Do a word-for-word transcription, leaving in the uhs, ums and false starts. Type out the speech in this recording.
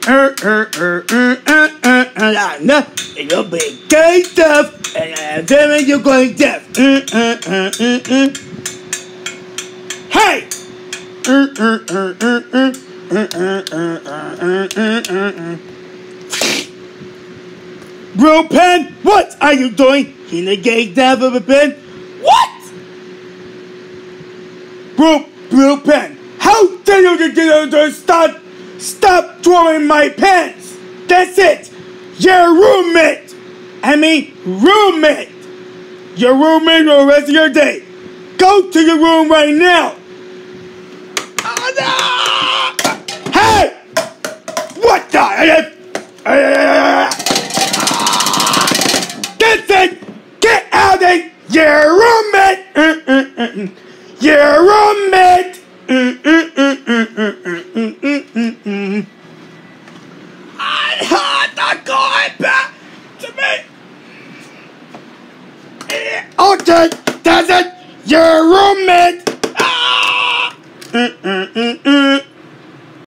er, er, er, er, er, er, er, no, you'll be gay deaf, and then you're going deaf. Er, er, er, er, er. Hey! Er, er, er, er, er, er, er, er, er, er, er. Bro Pen, what are you doing in the gay deaf of a pen? What? Bro, Bro Pen, how dare you get to stop, stop drawing my pens? That's it. Your roommate. I mean, roommate. Your roommate for the rest of your day. Go to your room right now. Oh, no! Hey! What the? That's it. Get out of your roommate. Your roommate. I'm not going back to me. Okay, that's it. Your roommate.